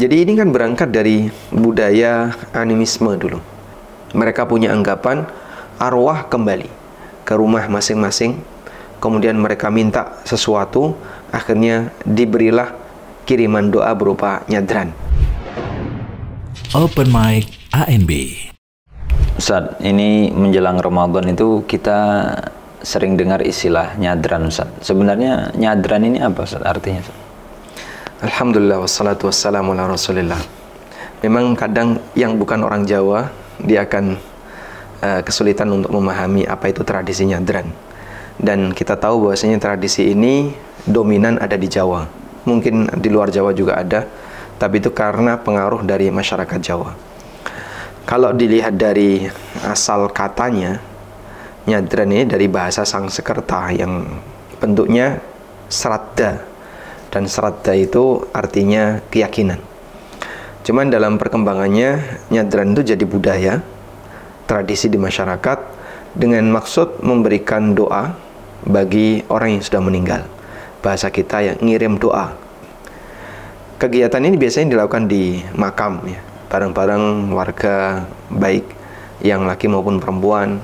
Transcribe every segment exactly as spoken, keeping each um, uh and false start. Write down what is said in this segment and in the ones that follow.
Jadi ini kan berangkat dari budaya animisme dulu. Mereka punya anggapan arwah kembali ke rumah masing-masing, kemudian mereka minta sesuatu, akhirnya diberilah kiriman doa berupa nyadran. Open Mic A N B. Ustaz, ini menjelang Ramadan itu kita sering dengar istilah nyadran, Ustaz. Sebenarnya nyadran ini apa, Ustaz, artinya, Ustaz? Alhamdulillah wassalatu wassalamu ala rasulillah. Memang kadang yang bukan orang Jawa dia akan uh, kesulitan untuk memahami apa itu tradisi nyadran. Dan kita tahu bahwasanya tradisi ini dominan ada di Jawa. Mungkin di luar Jawa juga ada, tapi itu karena pengaruh dari masyarakat Jawa. Kalau dilihat dari asal katanya, nyadran ini dari bahasa Sangsekerta yang bentuknya sraddha. Dan sraddha itu artinya keyakinan. Cuman dalam perkembangannya, nyadran itu jadi budaya, tradisi di masyarakat dengan maksud memberikan doa bagi orang yang sudah meninggal. Bahasa kita yang ngirim doa. Kegiatan ini biasanya dilakukan di makam, ya, bareng-bareng warga baik yang laki maupun perempuan.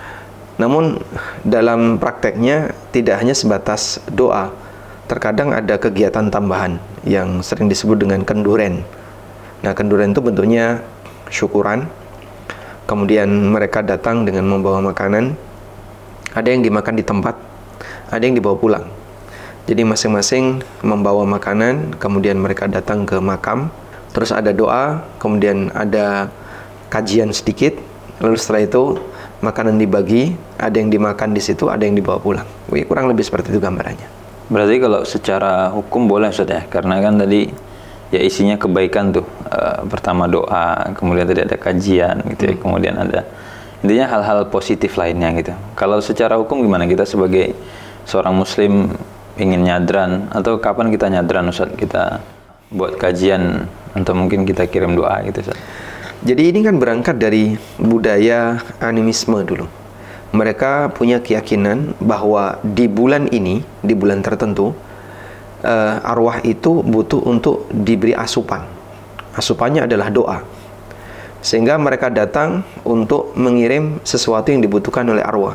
Namun dalam prakteknya tidak hanya sebatas doa. Terkadang ada kegiatan tambahan yang sering disebut dengan kenduren. Nah, kenduren itu bentuknya syukuran. Kemudian mereka datang dengan membawa makanan. Ada yang dimakan di tempat, ada yang dibawa pulang. Jadi masing-masing membawa makanan, kemudian mereka datang ke makam. Terus ada doa, kemudian ada kajian sedikit. Lalu setelah itu makanan dibagi, ada yang dimakan di situ, ada yang dibawa pulang. Wih, kurang lebih seperti itu gambarannya. Berarti kalau secara hukum boleh, Ustaz, ya? Karena kan tadi ya isinya kebaikan tuh. Uh, pertama doa, kemudian tadi ada kajian gitu ya, kemudian ada intinya hal-hal positif lainnya gitu. Kalau secara hukum gimana kita sebagai seorang muslim ingin nyadran, atau kapan kita nyadran, Ustaz? Kita buat kajian atau mungkin kita kirim doa gitu, Ustaz? Jadi ini kan berangkat dari budaya animisme dulu. Mereka punya keyakinan bahwa di bulan ini, di bulan tertentu, uh, arwah itu butuh untuk diberi asupan. Asupannya adalah doa. Sehingga mereka datang untuk mengirim sesuatu yang dibutuhkan oleh arwah.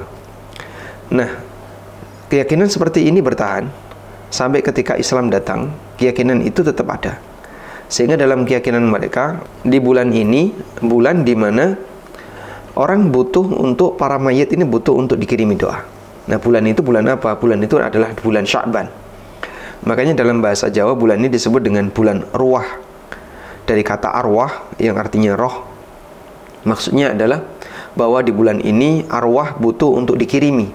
Nah, keyakinan seperti ini bertahan sampai ketika Islam datang, keyakinan itu tetap ada. Sehingga dalam keyakinan mereka, di bulan ini, bulan di mana orang butuh untuk, para mayit ini butuh untuk dikirimi doa. Nah, bulan itu bulan apa? Bulan itu adalah bulan Sya'ban. Makanya dalam bahasa Jawa bulan ini disebut dengan bulan ruah. Dari kata arwah yang artinya roh. Maksudnya adalah bahwa di bulan ini arwah butuh untuk dikirimi.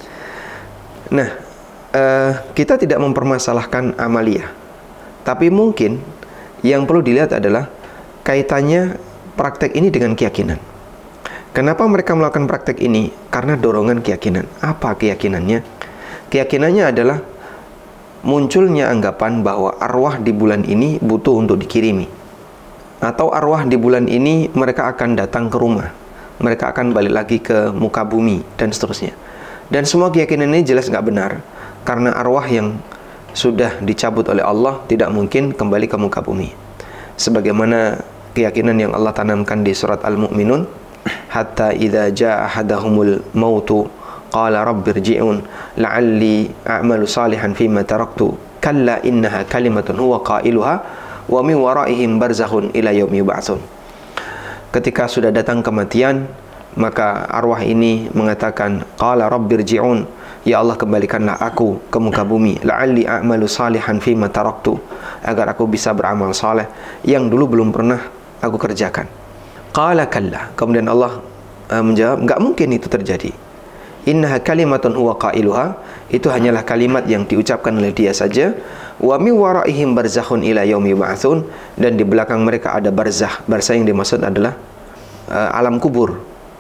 Nah, eh, kita tidak mempermasalahkan amaliyah. Tapi mungkin yang perlu dilihat adalah kaitannya praktek ini dengan keyakinan. Kenapa mereka melakukan praktek ini? Karena dorongan keyakinan. Apa keyakinannya? Keyakinannya adalah munculnya anggapan bahwa arwah di bulan ini butuh untuk dikirimi. Atau arwah di bulan ini mereka akan datang ke rumah. Mereka akan balik lagi ke muka bumi, dan seterusnya. Dan semua keyakinan ini jelas nggak benar. Karena arwah yang sudah dicabut oleh Allah tidak mungkin kembali ke muka bumi. Sebagaimana keyakinan yang Allah tanamkan di surat Al-Mu'minun, hatta idza jaa ahadahumul mautu qala rabbirji'un la'alli a'malu salihan fima taraktu kalla innaha kalimatun huwa qailuha wa min waraihim barzakhun ila yaumi yub'atsun. Ketika sudah datang kematian, maka arwah ini mengatakan, qala rabbirji'un, ya Allah, kembalikanlah aku ke muka bumi, la'alli a'malu salihan fima taraktu, agar aku bisa beramal saleh yang dulu belum pernah aku kerjakan. Qala kalla, kemudian Allah uh, menjawab, enggak mungkin itu terjadi. Innaha kalimatun huwa qailuha, itu hanyalah kalimat yang diucapkan oleh dia saja. Wa min waraihim barzakhun ila yaumi yub'atsun, dan di belakang mereka ada barzakh. Barzakh yang dimaksud adalah uh, alam kubur.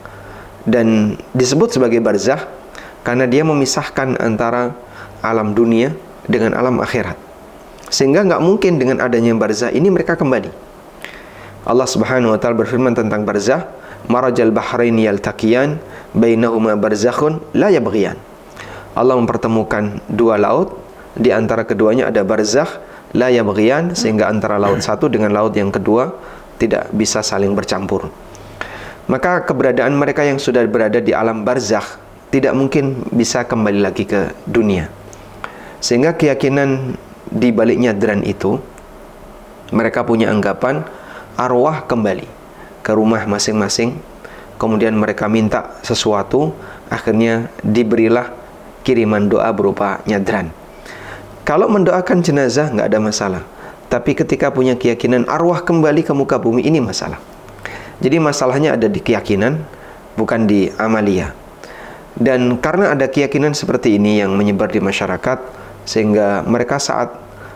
Dan disebut sebagai barzakh karena dia memisahkan antara alam dunia dengan alam akhirat. Sehingga enggak mungkin dengan adanya barzakh ini mereka kembali. Allah Subhanahu wa taala berfirman tentang barzakh, marajal bahraini yaltaqiyan bainahuma barzakhun la yabghiyan. Allah mempertemukan dua laut, di antara keduanya ada barzakh la yabghiyan, sehingga antara laut satu dengan laut yang kedua tidak bisa saling bercampur. Maka keberadaan mereka yang sudah berada di alam barzakh tidak mungkin bisa kembali lagi ke dunia. Sehingga keyakinan di balik nyadran itu, mereka punya anggapan arwah kembali ke rumah masing-masing, kemudian mereka minta sesuatu, akhirnya diberilah kiriman doa berupa nyadran. Kalau mendoakan jenazah nggak ada masalah, tapi ketika punya keyakinan arwah kembali ke muka bumi, ini masalah. Jadi masalahnya ada di keyakinan, bukan di amalia. Dan karena ada keyakinan seperti ini yang menyebar di masyarakat, sehingga mereka saat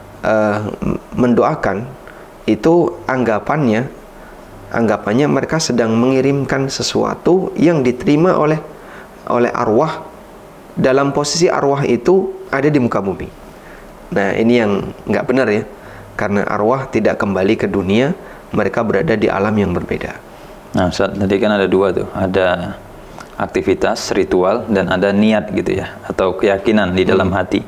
uh, mendoakan itu anggapannya anggapannya mereka sedang mengirimkan sesuatu yang diterima oleh oleh arwah, dalam posisi arwah itu ada di muka bumi. Nah, ini yang nggak benar ya, karena arwah tidak kembali ke dunia, mereka berada di alam yang berbeda. Nah, Ustaz, tadi kan ada dua tuh, ada aktivitas ritual dan ada niat gitu ya, atau keyakinan di dalam hmm. hati.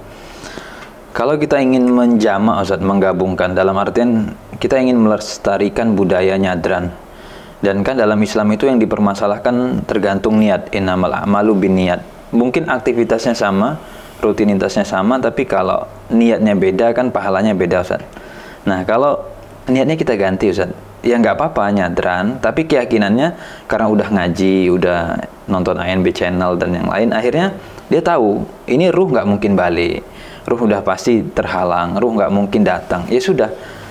Kalau kita ingin menjamak, Ustaz, menggabungkan, dalam artian kita ingin melestarikan budaya nyadran, dan kan dalam Islam itu yang dipermasalahkan tergantung niat, innamal a'malu binniyat. Mungkin aktivitasnya sama, rutinitasnya sama, tapi kalau niatnya beda kan pahalanya beda, Ustaz. Nah, kalau niatnya kita ganti, Ustaz, ya nggak apa-apa nyadran, tapi keyakinannya karena udah ngaji, udah nonton A N B channel dan yang lain, akhirnya dia tahu ini ruh nggak mungkin balik, ruh udah pasti terhalang, ruh nggak mungkin datang. Ya sudah,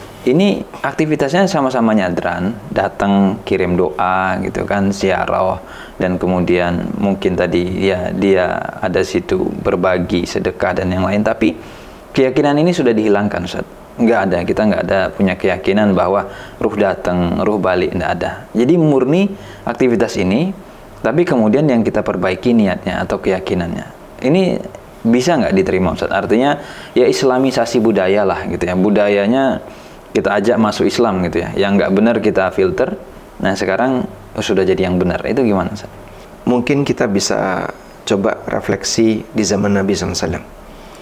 ini aktivitasnya sama-sama nyadran, datang kirim doa gitu kan, ziarah, dan kemudian mungkin tadi ya dia ada situ berbagi sedekah dan yang lain, tapi keyakinan ini sudah dihilangkan, Ustaz. Nggak ada, kita nggak ada punya keyakinan bahwa ruh datang, ruh balik, nggak ada. Jadi murni aktivitas ini, tapi kemudian yang kita perbaiki niatnya atau keyakinannya. Ini bisa nggak diterima, Ustaz? Artinya ya islamisasi budaya lah gitu ya, budayanya kita ajak masuk Islam gitu ya, yang nggak benar kita filter. Nah, sekarang sudah jadi yang benar. Itu gimana, Ustaz? Mungkin kita bisa coba refleksi di zaman Nabi shallallahu alaihi wasallam.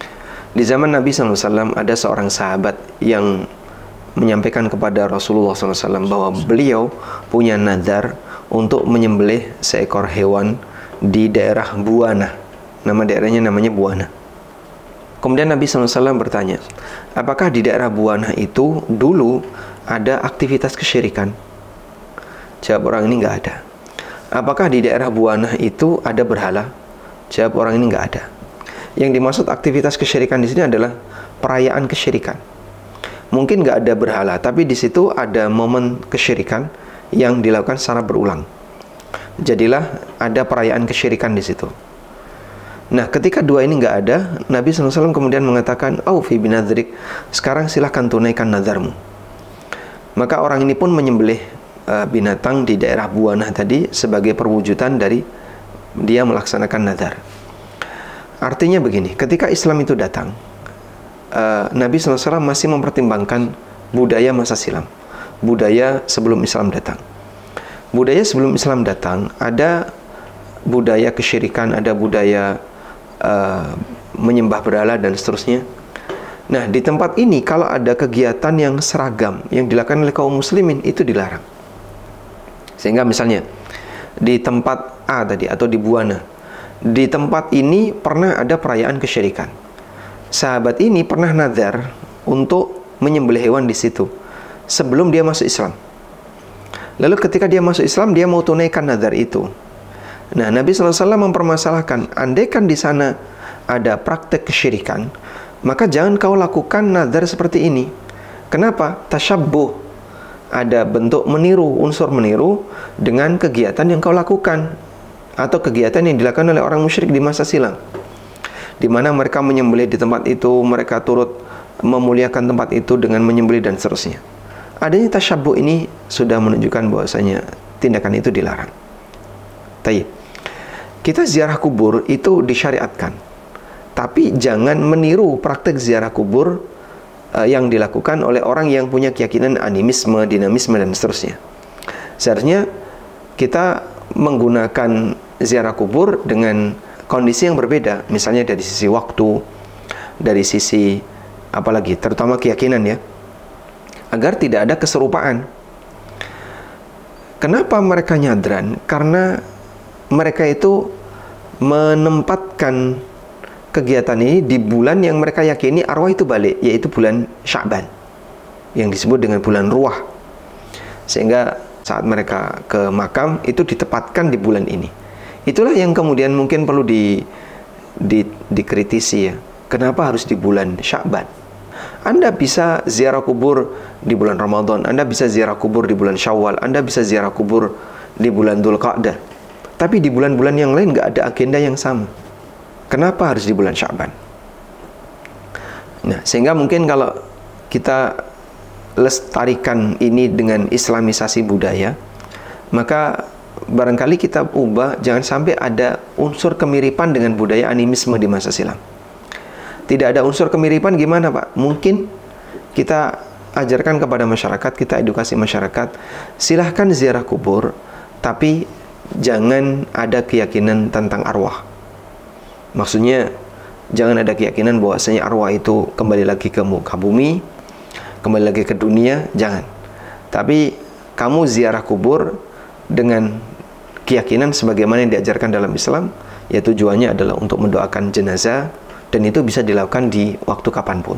Di zaman Nabi shallallahu alaihi wasallam ada seorang sahabat yang menyampaikan kepada Rasulullah shallallahu alaihi wasallam bahwa beliau punya nazar untuk menyembelih seekor hewan di daerah Buana. Nama daerahnya namanya Buana. Kemudian Nabi shallallahu alaihi wasallam bertanya, apakah di daerah Buana itu dulu ada aktivitas kesyirikan? Jawab orang ini nggak ada. Apakah di daerah Buana itu ada berhala? Jawab orang ini nggak ada. Yang dimaksud aktivitas kesyirikan di sini adalah perayaan kesyirikan. Mungkin nggak ada berhala, tapi di situ ada momen kesyirikan yang dilakukan secara berulang. Jadilah ada perayaan kesyirikan di situ. Nah, ketika dua ini nggak ada, Nabi shallallahu alaihi wasallam kemudian mengatakan, "Aufi binadrik, sekarang silahkan tunaikan nazarmu." Maka orang ini pun menyembelih uh, binatang di daerah Buana tadi sebagai perwujudan dari dia melaksanakan nazar. Artinya begini, ketika Islam itu datang, uh, Nabi shallallahu alaihi wasallam masih mempertimbangkan budaya masa silam, budaya sebelum Islam datang. Budaya sebelum Islam datang, ada budaya kesyirikan, ada budaya uh, menyembah berhala dan seterusnya. Nah, di tempat ini kalau ada kegiatan yang seragam yang dilakukan oleh kaum muslimin, itu dilarang. Sehingga misalnya di tempat A tadi atau di Buana, di tempat ini pernah ada perayaan kesyirikan. Sahabat ini pernah nazar untuk menyembelih hewan di situ sebelum dia masuk Islam. Lalu ketika dia masuk Islam, dia mau tunaikan nazar itu. Nah, Nabi shallallahu alaihi wasallam mempermasalahkan, andaikan di sana ada praktek kesyirikan, maka jangan kau lakukan nazar seperti ini. Kenapa? Tasyabbuh. Ada bentuk meniru, unsur meniru dengan kegiatan yang kau lakukan atau kegiatan yang dilakukan oleh orang musyrik di masa silam, di mana mereka menyembelih di tempat itu, mereka turut memuliakan tempat itu dengan menyembelih dan seterusnya. Adanya tasyabbuh ini sudah menunjukkan bahwasanya tindakan itu dilarang. Tayyib. Kita ziarah kubur itu disyariatkan, tapi jangan meniru praktek ziarah kubur uh, yang dilakukan oleh orang yang punya keyakinan animisme, dinamisme dan seterusnya. Seharusnya kita menggunakan ziarah kubur dengan kondisi yang berbeda, misalnya dari sisi waktu, dari sisi apalagi terutama keyakinan ya, agar tidak ada keserupaan. Kenapa mereka nyadran? Karena mereka itu menempatkan kegiatan ini di bulan yang mereka yakini arwah itu balik, yaitu bulan Sya'ban, yang disebut dengan bulan ruah. Sehingga saat mereka ke makam itu ditempatkan di bulan ini. Itulah yang kemudian mungkin perlu di, di dikritisi ya. Kenapa harus di bulan Sya'ban? Anda bisa ziarah kubur di bulan Ramadan, Anda bisa ziarah kubur di bulan Syawal, Anda bisa ziarah kubur di bulan Dzulqa'dah. Tapi di bulan-bulan yang lain nggak ada agenda yang sama. Kenapa harus di bulan Sya'ban? Nah, sehingga mungkin kalau kita lestarikan ini dengan islamisasi budaya, maka barangkali kita ubah, jangan sampai ada unsur kemiripan dengan budaya animisme di masa silam. Tidak ada unsur kemiripan gimana Pak? Mungkin kita ajarkan kepada masyarakat, kita edukasi masyarakat, silahkan ziarah kubur, tapi jangan ada keyakinan tentang arwah. Maksudnya, jangan ada keyakinan bahwasanya arwah itu kembali lagi ke muka bumi, kembali lagi ke dunia, jangan. Tapi kamu ziarah kubur dengan keyakinan sebagaimana yang diajarkan dalam Islam, ya tujuannya adalah untuk mendoakan jenazah, dan itu bisa dilakukan di waktu kapanpun.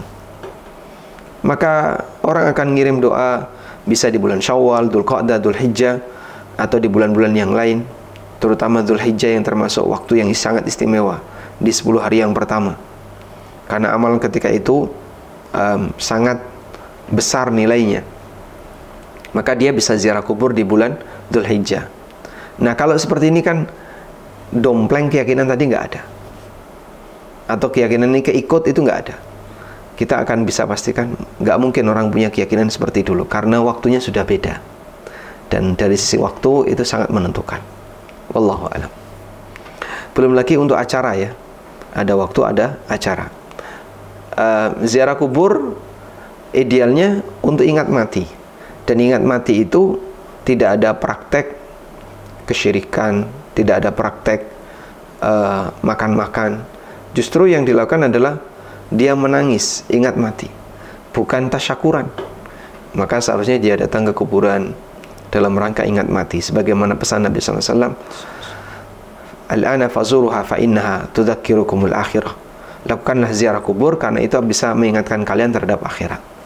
Maka orang akan ngirim doa bisa di bulan Syawal, Dzulqa'dah, Dzulhijjah, atau di bulan-bulan yang lain, terutama Dzulhijjah yang termasuk waktu yang sangat istimewa di sepuluh hari yang pertama. Karena amalan ketika itu um, sangat besar nilainya. Maka dia bisa ziarah kubur di bulan Dzulhijjah. Nah, kalau seperti ini kan dompleng keyakinan tadi nggak ada. Atau keyakinan ini keikut, itu nggak ada. Kita akan bisa pastikan nggak mungkin orang punya keyakinan seperti dulu, karena waktunya sudah beda, dan dari sisi waktu itu sangat menentukan. Wallahu a'lam. Belum lagi untuk acara ya, ada waktu, ada acara. uh, Ziarah kubur idealnya untuk ingat mati, dan ingat mati itu tidak ada praktek kesyirikan, tidak ada praktek uh, makan-makan. Justru yang dilakukan adalah dia menangis, ingat mati, bukan tasyakuran. Maka seharusnya dia datang ke kuburan dalam rangka ingat mati, sebagaimana pesan Nabi sallallahu alaihi wasallam, al-ana fazuruha fa innaha tudzakirukumul akhirah. Lakukanlah ziarah kubur karena itu bisa mengingatkan kalian terhadap akhirat.